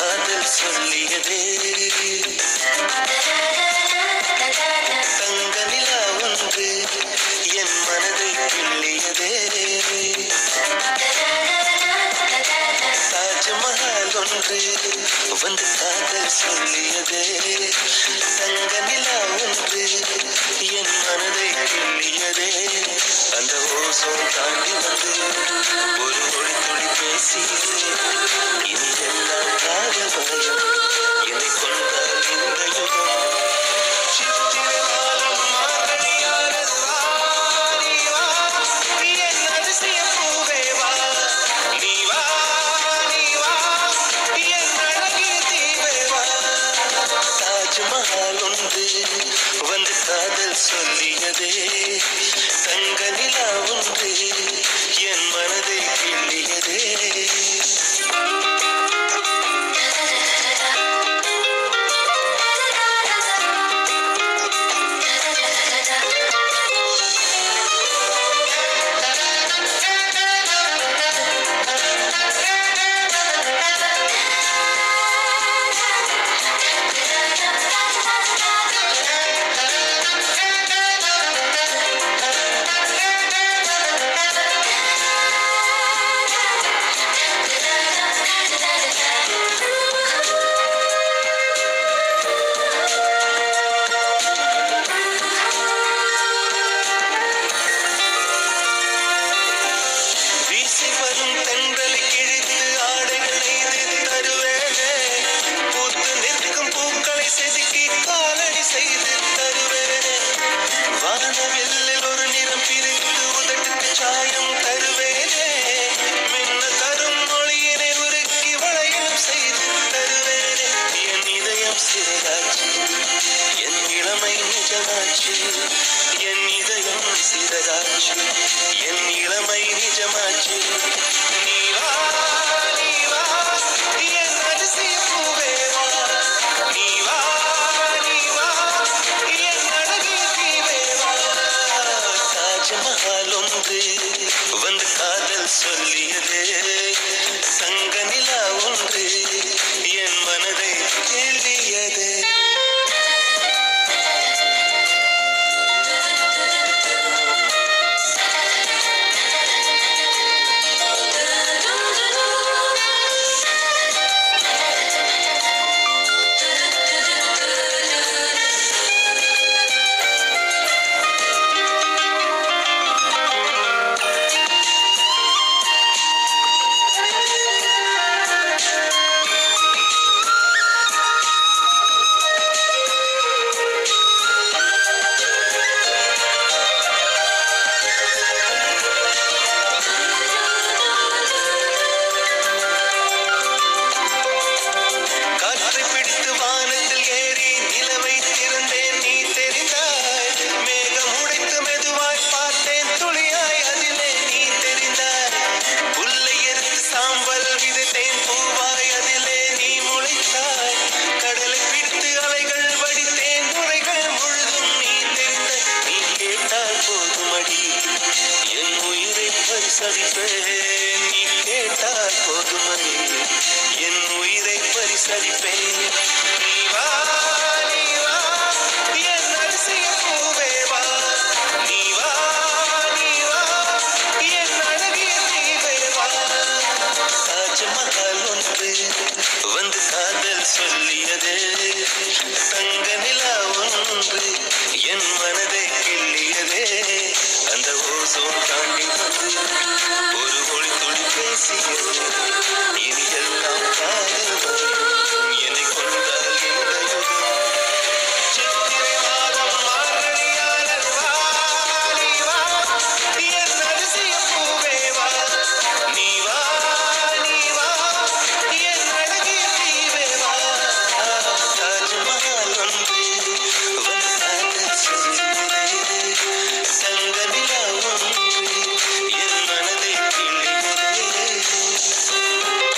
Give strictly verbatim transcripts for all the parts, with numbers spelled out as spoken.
காதல் சொல்லியதே தங்க நிலா ஒன்று என் மனதை கிள்ளியதே தாஜ்மஹால் ஒன்று வந்து காதல் சொல்லியதே தங்க நிலா ஒன்று என் மனதை கிள்ளியதே அந்த ஓசோன் தாண்டி வந்து ஒரு மொழி துளி பேசியதே இனி எல்லாம் காதல் மயம் என்னை கொண்டால் இந்த யுகம் சித்திரை மாதம் மார்கழியானது வா நீ வா என் அதிசய பூவே வா நீ வா நீ வா என் அழகிய தீவே வா தாஜ்மஹால் ஒன்று வந்து காதல் சொல்லியதே தங்க நிலா ஒன்று என் மனதை கிள்ளியதே என் இதயம் சிறகாச்சு என் இளமை நிஜமாச்சு நீ வா நீ வா என் அதிசய பூவே வா நீ வா நீ வா என் அழகிய தீவே வா தாஜ்மஹால் ஒன்று வந்து காதல் சொல்லியதே தங்க நிலா ஒன்று என் மனதை கிள்ளியதே பரிசளிப்பேன் நீ கேட்டால் போதுமணி என் உயிரை பரிசளிப்பேன் நீ வா நீ வா என் அதிசய பூவே வா நீ வா நீ வா என் அழகிய தீவே வா தாஜ்மஹால் ஒன்று வந்து காதல் சொல்லியதே தங்க நிலா ஒன்று என் மனதை கிள்ளியதே அந்த ஓசோன் தாண்டி வந்து ஒரு மொழி துளி பேசியது இனி எல்லாம் காதல் மயம் என்னை கொண்டால் இந்த யுகம் சித்திரை மாதம் மார்கழியானது வா நீ வா என் அதிசய பூவே வா நீ வா நீ வா என் அழகிய தீவே வா தாஜ்மஹால் ஒன்று வந்து காதல் சொல்லியதே தங்க நிலா ஒன்று என் மனதை கிள்ளியதே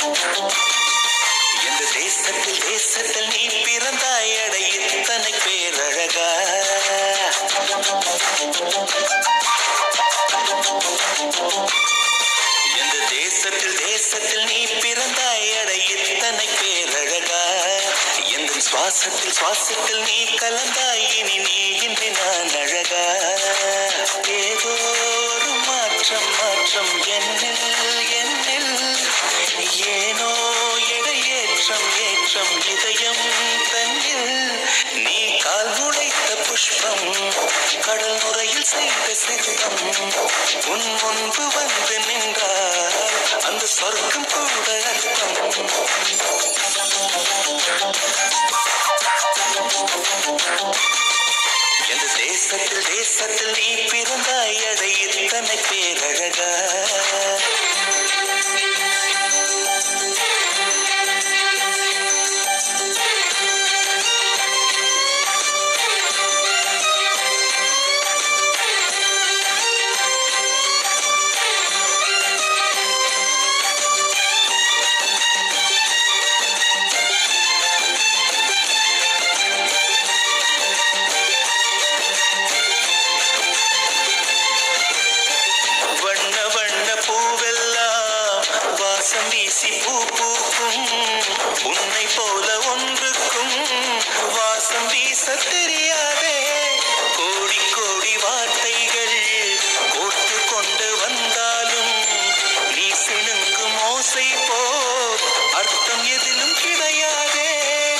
எந்த தேசத்தில் தேசத்தில் நீ பிறந்தாய் அட இத்தனை பேரழகா. எந்த தேசத்தில் தேசத்தில் நீ பிறந்தாய் அட இத்தனை பேரழகா. எந்த சுவாசத்தில் சுவாசத்தில் நீ கலந்தாய் இனி நீ இன்றி நான் அழகா. ஏதோ ஒரு மாற்றம் மாற்றம் என்னில் என்னில் ஏனோ எடையேற்றம் ஏற்றம் இதயம் தன்னில். நீ கால் நுழைத்த புஷ்பம் கடல் நுரையில் செய்த சிற்பம் உன் முன்பு வந்து நின்றால் அந்த சொர்க்கம் கூட அர்த்தம். எந்த தேசத்தில் தேசத்தில் நீ பிறந்தாய் அட இத்தனை பேரழகா. வீசி பூ பூக்கும் உன்னை போல ஒன்றுக்கும் வாசம் வீச தெரியாதே. கோடி கோடி வார்த்தைகள் கோர்த்து கொண்டு வந்தாலும் நீ சிணுங்கும் ஓசை போல் அர்த்தம் எதிலும் கிடையாதே.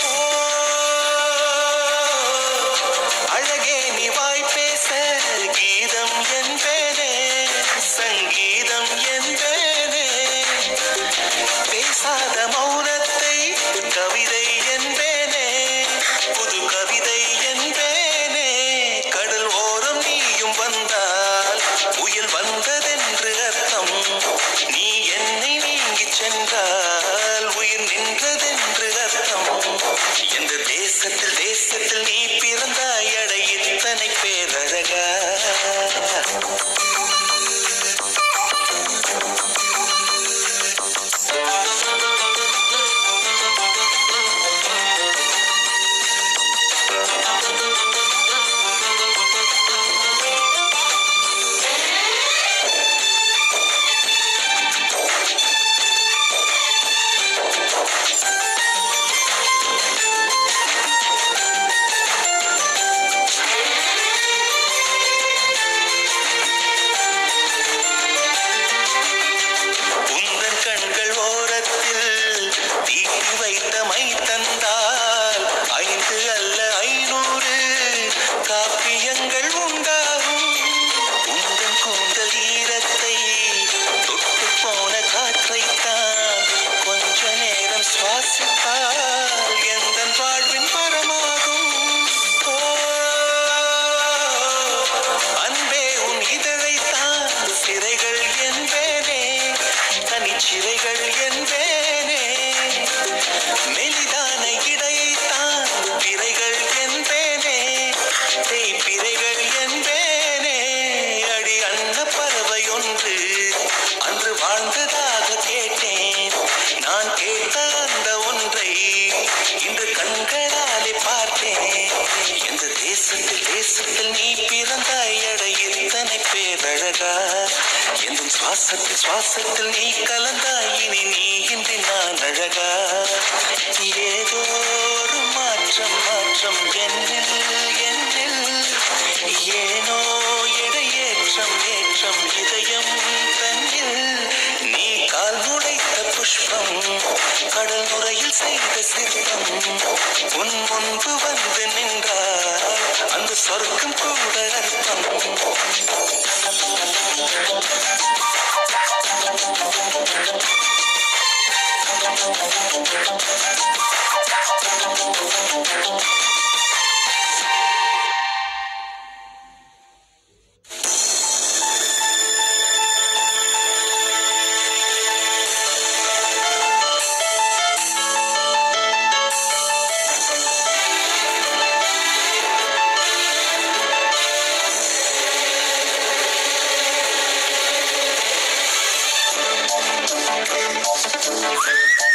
அழகே நீ வாய் பேச கீதம் என்பேனே சங்கீதம் என்பேனே. பேசாத மௌனத்தை கவிதை என்பேனே புது கவிதை என்பேனே. கடல் ஓரம் நீயும் வந்தால் புயல் வந்ததென்று அர்த்தம். நீ என்னை நீங்கி சென்றால் உயிர் நின்றதென்று அர்த்தம். எந்த தேசத்தில் தேசத்தில் நீ பிறந்தாய் அட இத்தனை பேரழகா. எந்தன் வாழ்வின் பரமாகும். அன்பே உன் இதழைத்தான் சிறைகள் என்பேனே தனிச்சிறைகள் என்பேனே. மெலிதான இடையைத்தான் பிறைகள் என்பேனே தேய்பிறைகள் என்பேனே. அடி அன்ன பறவை ஒன்று அன்று வாழ்ந்ததாக கேட்டேன். நான் கேட்ட அந்த ஒன்றை இன்று கண்களாலே பார்த்தேன். எந்த தேசத்தில் தேசத்தில் நீ பிறந்தாய் அட இத்தனை பேரழகா. எந்த சுவாசத்தில் சுவாசத்தில் நீ கலந்தாய் இனி நீ இன்றி நான் அழகா. ஏதோ ஒரு மாற்றம் மாற்றம் என்னில் என்னில் ஏனோ எடையேற்றம் ஏற்றம் இதயம் தன்னில். நீ கால் நுழைத்த புஷ்பம் கடல் நுரையில் செய்த சிற்பம் உன் முன்பு வந்து நின்றால் அந்த சொர்க்கம் கூட அர்த்தம். We'll be right back.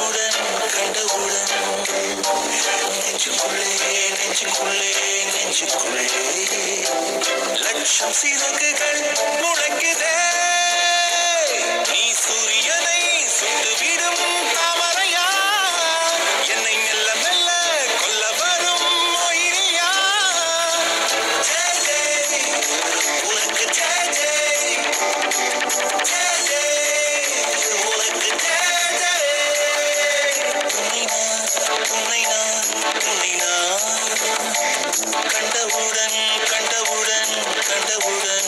கண்டவுடன் கண்டவுடன் நெஞ்சுக்குள்ளே நெஞ்சுக்குள்ளே நெஞ்சுக்குள்ளே லட்சம் சிறகுகள் முழங்குதே. நீ சூரியனை சுட்டுவிடும் தாமரையா, என்னை மெல்ல மெல்ல கொல்ல வரும் மொயினியா. ஜெய் ஜெய் உனக்கு ஜெய் ஜெய், ஜெய் ஜெய் உனக்கு ஜெய் ஜெய். உன்னை நான் உன்னை நான் உன்னை நான் கண்டவுடன் கண்டவுடன் கண்டவுடன்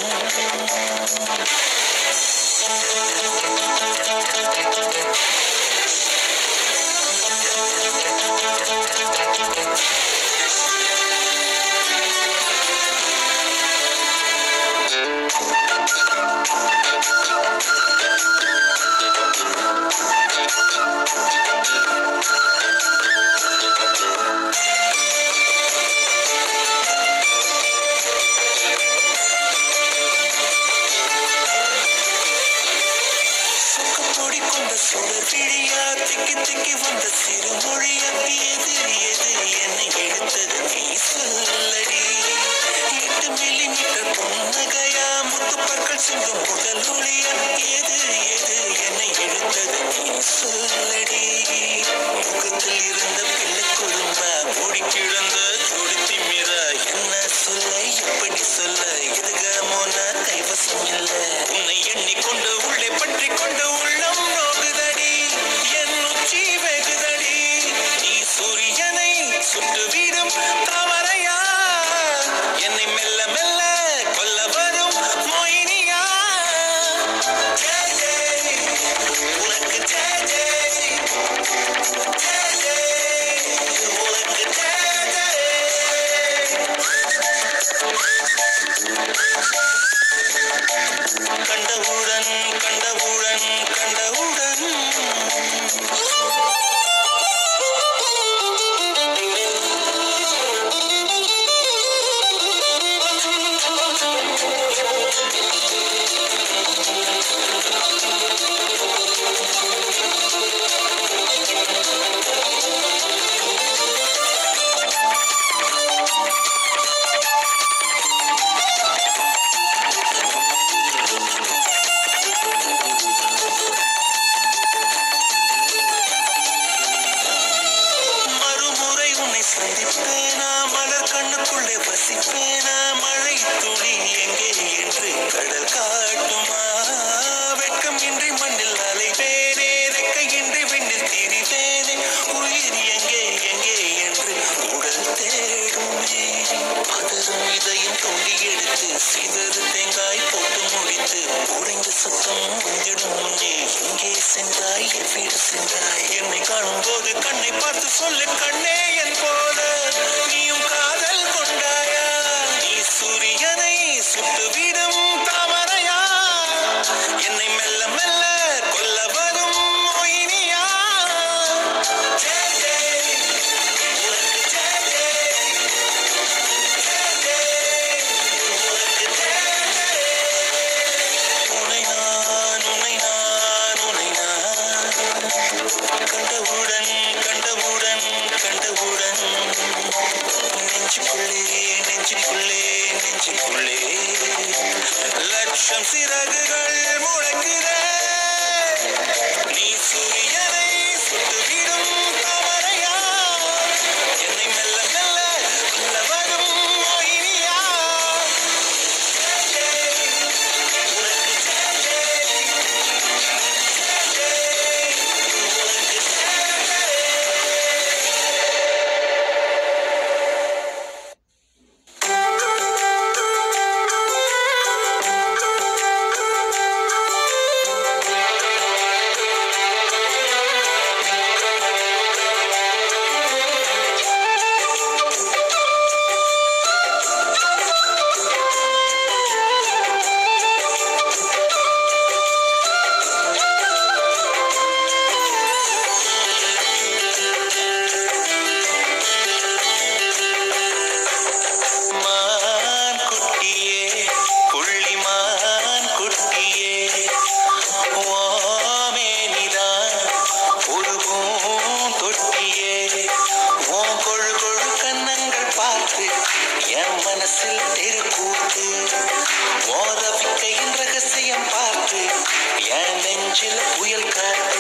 சுடர் விழியா திக்கி திக்கி வந்த சிறு மொழியா, எது எது என்னை எடுத்தது நீ சொல்லடி. எட்டு மில்லி மீட்டர் புன்னகையா, முத்து பற்கள் சிந்தும் முதல் ஒளியா, எது எது என்னை எடுத்தது நீ சொல்லடி. முகத்தில் இருந்த பிள்ளை குழும்பா, மூடி கிழந்த ஜோடி திமிரா, என்ன சொல்ல எப்படி சொல்ல எதுகமோ நான் கைவசம் இல்ல. உன்னை எண்ணிக்கொண்டு உள்ளே பற்றி கொண்டு உள்ளம் நோகுதடி, என் உச்சி வெகுதடி. நீ சூரியனை சுட்டுவிடும் தாமரையா, என்னை மெல்ல மெல்ல கொல்ல வரும் மொயினியா. ஜெய் ஜெய் உனக்கு ஜெய் ஜெய், ஜெய் ஜெய் உனக்கு ஜெய் ஜெய். கண்டவுடன் கண்டவுடன் கண்டவுடன் சந்திப்பேனா, மலர் கண்ணுக்குள்ளே வசிப்பேனா, மழை துளி எங்கே என்று கடல் காட்டுமா. வெட்கம் இன்றி மண்ணில் அலைவேனே, ரெக்கையின்றி விண்ணில் திரிவேனே, உயிர் எங்கே எங்கே என்று உடல் தேடுமே. பதறும் இதயம் தோண்டி எடுத்து சிதறு தேங்காய் போட்டு முடித்து உடைந்த சத்தம் உந்திடும் முன்னே எங்கே சென்றாய் எவ்விட சென்றாய். என்னை காணும் போது கண்ணை பார்த்து சொல்லு கண்ணே என் போல நீயும் காதல் கொண்டாயா. நீ சூரியனை சுட்டுவிடும் தாமரையா, என்னை மெல்ல மெல்ல கொல்ல வரும் மொயினியா. ஜெய் ஜெய் உனக்கு ஜெய் ஜெய், ஜெய் ஜெய் உனக்கு ஜெய் ஜெய். உன்னை நான் உன்னை நான் உன்னை நான் கண்டவுடன் கண்டவுடன் கண்டவுடன் நெஞ்சுக்குள்ளே நெஞ்சுக்குள்ளே நெஞ்சுக்குள்ளே லட்சம் சிறகுகள் முழங்குதே. நீ சூரியனை சுட்டுவிடும் தாமரையா, என்னை மெல்ல மெல்ல கொல்ல வரும் மொயினியா. ஜெய் ஜெய் உனக்கு ஜெய் ஜெய், ஜெய் ஜெய் உனக்கு ஜெய் ஜெய். மனசில் தெருக்கூத்து ஓரவிக்கையின் ரகசியம் பார்த்து என் நெஞ்சில புயல் காத்து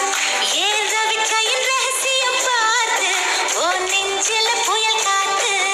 புயல் காத்து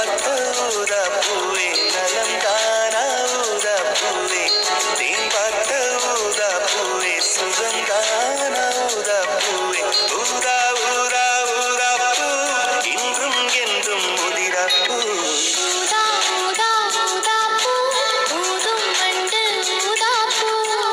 பார்த்த ஊதா பூவே நலம் தானா ஊதா பூவே தேன் பார்த்த ஊதா பூவே சுகம் தானா ஊதா பூவே ஊதா ஊதா ஊதா பூ இன்றும் என்றும் முதிரா பூ ஊதா ஊதா ஊதா பூ ஊதும் வண்டு ஊதா பூ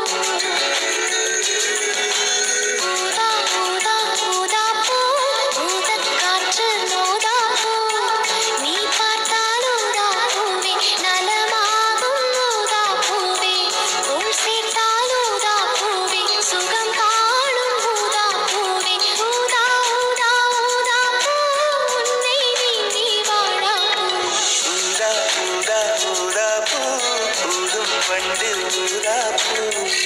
ஊதா ஊதா ஊதா பூ ஊதக் காற்று ஊதா பூ நீ பார்த்தால் ஊதா பூவே நலமாகும் ஊதா பூவே உள் சேர்த்தால் ஊதா பூவே சுகம் காணும் ஊதா பூவே ஊதா ஊதா ஊதா பூ உன்னை நீ வாழா பூ ஊதா ஊதா ஊதா பூ ஊதும் வண்டு ஊதா பூ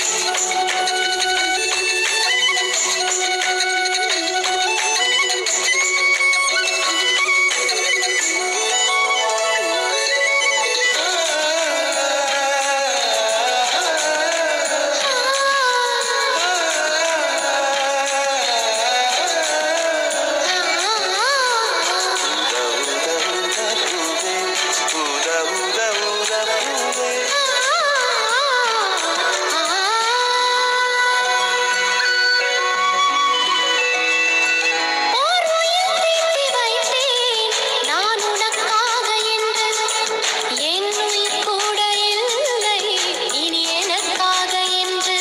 ஓர் உயிர் தீட்டி வைத்தேன் நான் உனக்காக என்று என் உயிர் கூட இல்லை இனி எனக்காக என்று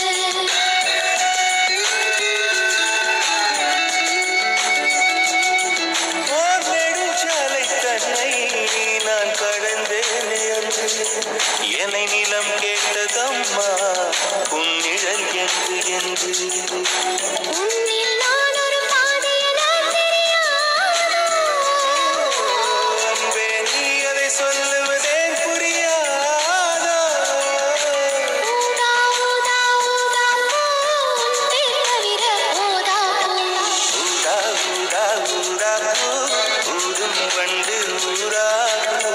ஓர் நெடுஞ்சாலை தன்னை நான் கடந்தேனே அன்று என்னை நிலம் கேட்டதம்மா உன் நிழல் என்று என்று உன்னில் நான் ஒரு பாதை என தெரியாதோ அன்பே நீ அதை சொல்லுவதேன் புரியாதோ ஊதா ஊதா ஊதா பூ உன் பேர் தவிர ஊதா பூ ஊதா ஊதா ஊதா பூ ஊதும் வண்டு ஊதா பூ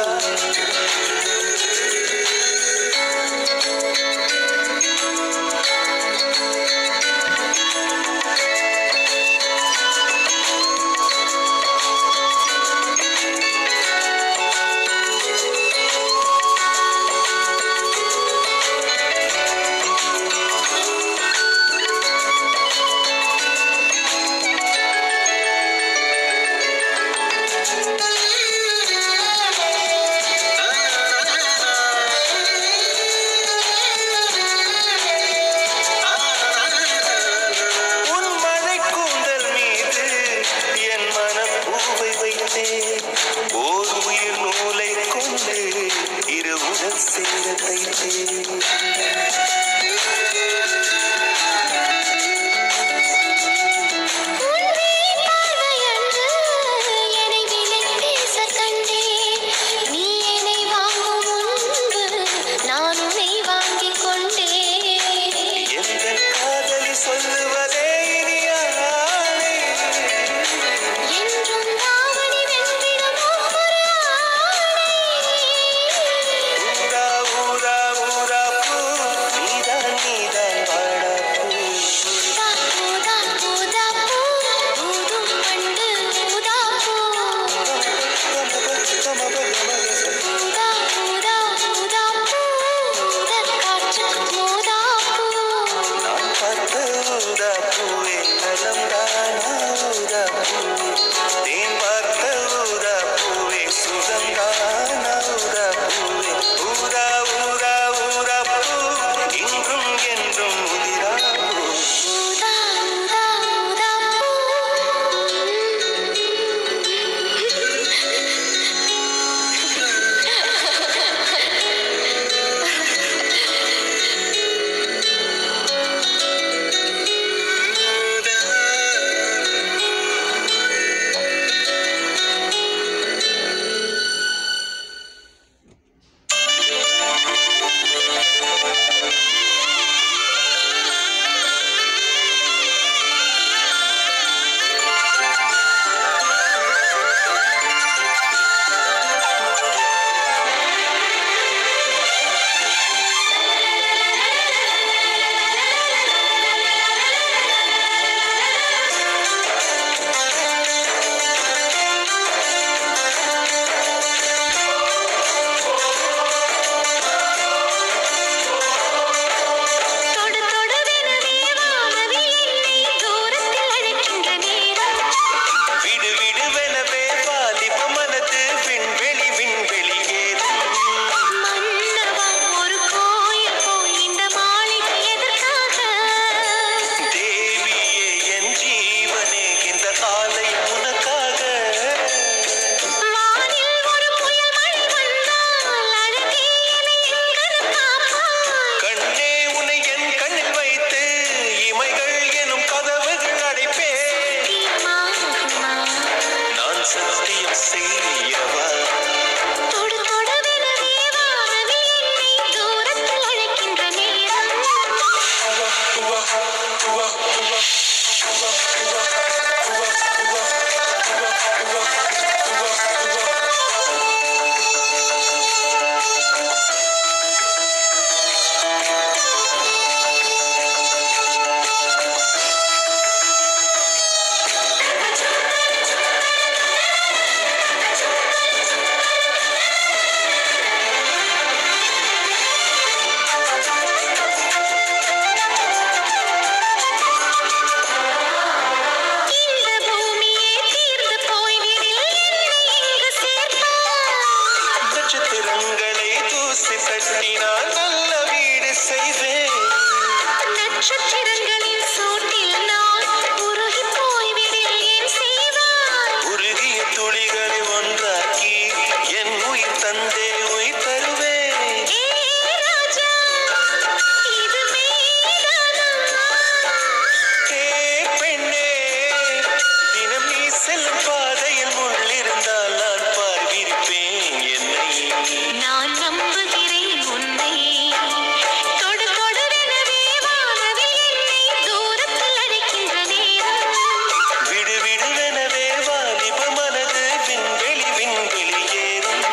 நட்சத்திரங்களின் சூட்டில் நான் உருகி போய்விடில் என் செய்வாய் உருகிய துளிகளை ஒன்றாக்கி என் உயிர் தந்தே உயிர் தருவேன். ஏ ராஜா இது மெய்தானா ஏ பெண்ணே, தினம் நீ செல்லும் பாதையில் முள்ளிருந்தால் நான் பாய் விரிப்பேன் என்னை. நான் நம்புகிறேன் உன்னை தொடு தொடுவெனவே வானவில் என்னை தூரத்தில் அழைக்கின்ற நேரம் விடு விடுவெனவே வாலிப மனது விண்வெளி விண்வெளி ஏறும்.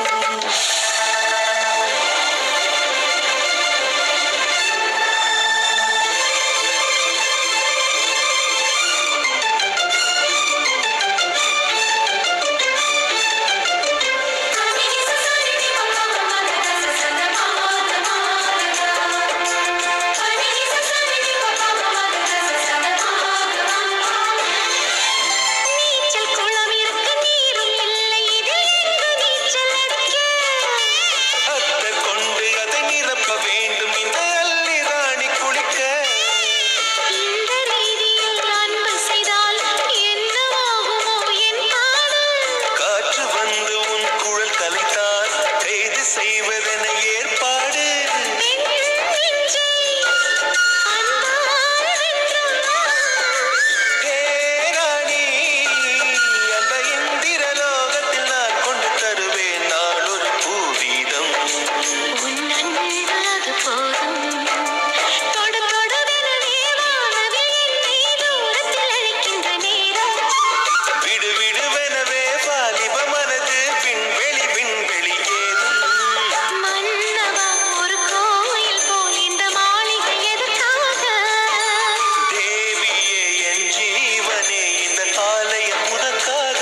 நீச்சல் குளம் இருக்க நீரும் இல்லை இதில் எங்கு நீச்சல் அடிக்க அத்தர் கொண்டு அதை நிரப்ப வேண்டும் இந்த அள்ளி ராணி குளிக்க. இந்த ரீதியில் அன்பு செய்தால் என்னவாகுமோ என் பாடல் காற்று வந்து உன் குழல் கலைத்தால் கைது செய்வதென ஏற்பாடு. பெண் நெஞ்சை அன்பால் வென்றாய் ஏ ராணி, அந்த இந்திர லோகத்தில் நான் கொண்டு தருவேன் நான் ஒரு பூவீதம். உன் அன்பு அது போதும் தொடு தொடுவெனவே வானவில் என்னை தூரத்தில் அழைக்கின்ற நேரம் விடு விடுவெனவே வாலிப மனது விண்வெளி விண்வெளி ஏறும். மன்னவா ஒரு கோயில் போல் இந்த மாளிகை எதற்காக தேவியே என் ஜீவனே இந்த ஆலயம் உனக்காக.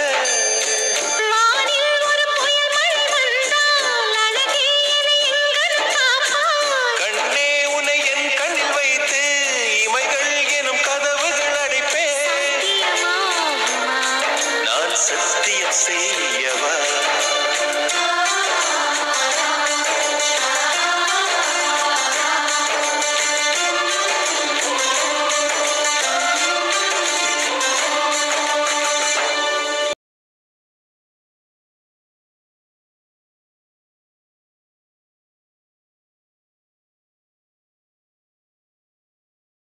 வானில் ஒரு புயல் மழை வந்தால் அழகே என்னை எங்கனம் காப்பாய் கண்ணே உன்னை என் கண்ணில் வைத்து இமைகள் எனும் கதவுகள் அடைப்பேன். சத்தியமாகுமா நான் சத்தியம் செய்யவா.